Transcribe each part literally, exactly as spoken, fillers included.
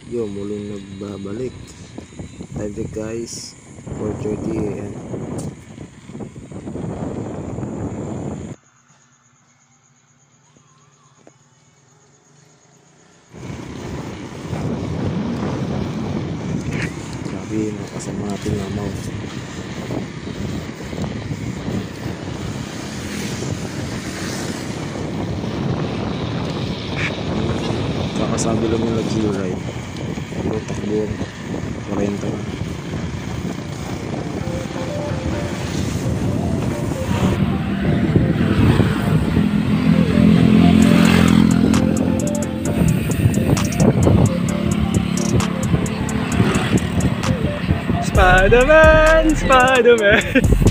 Yo, muling nagbabalik. Time check guys, four thirty a m Grabe, nakasama natin ng mouse. Kakasabi lang yung nag-chill ride. Pero takbo ang forty na. Spider-Man, Spider-Man.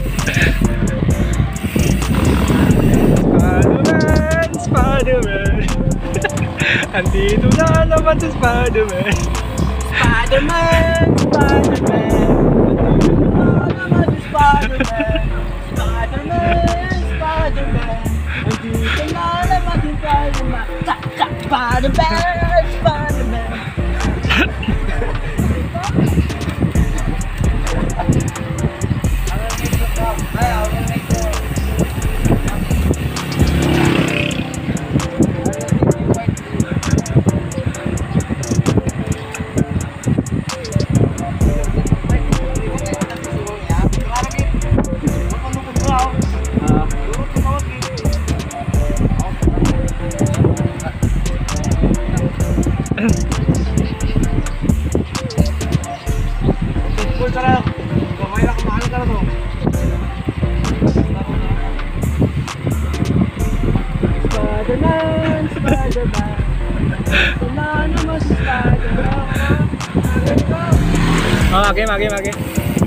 Spider-Man, Spider-Man. Andito na naman si Spider-Man. Spider-Man, Spider-Man. Andito na naman si Spider-Man. Spider-Man, Spider-Man. Andito na naman si Spider-Man. Spider-Man, Spider-Man. Spider-Man, Spider-Man. Tumano mo si Spider-Man. Oh, game, game, game.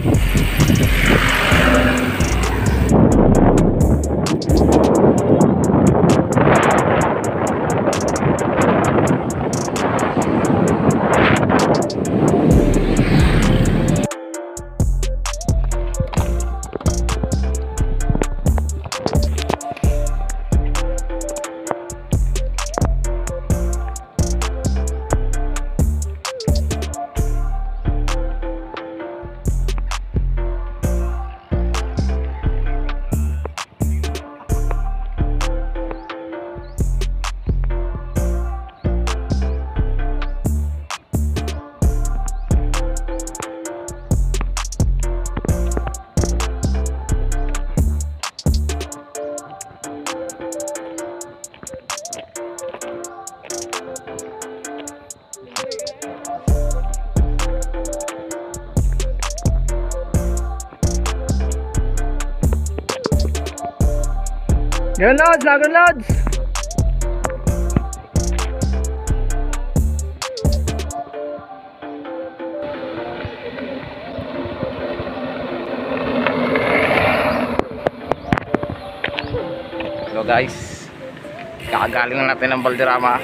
Yan loads, lagon loads. Hello guys, kakagaling natin ng Balderrama.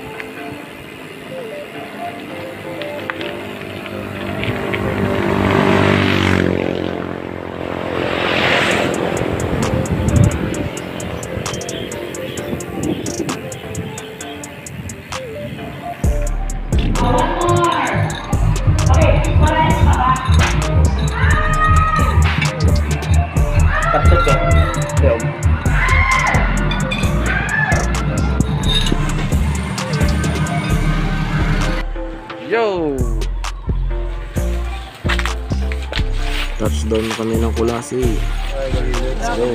Yo! Touchdown na kami ng Culasi. Let's go.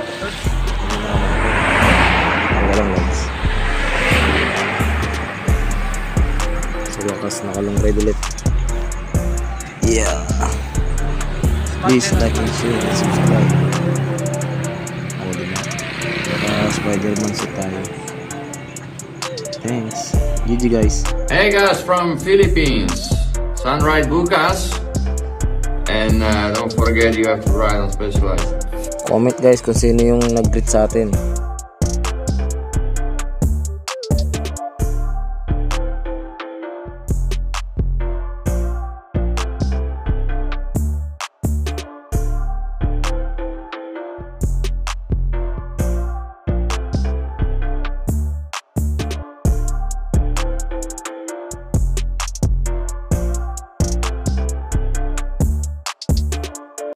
Ang galang guys. Sa wakas nakalong ride ulit. Yeah. Please like and share and subscribe. Ako din na. Para Spider-Man sa tayo. Thanks. G G guys. Hey guys from Philippines. Sunride bukas. And uh, don't forget you have to ride on Specialized. Comment guys kung sino yung nag-greet sa atin.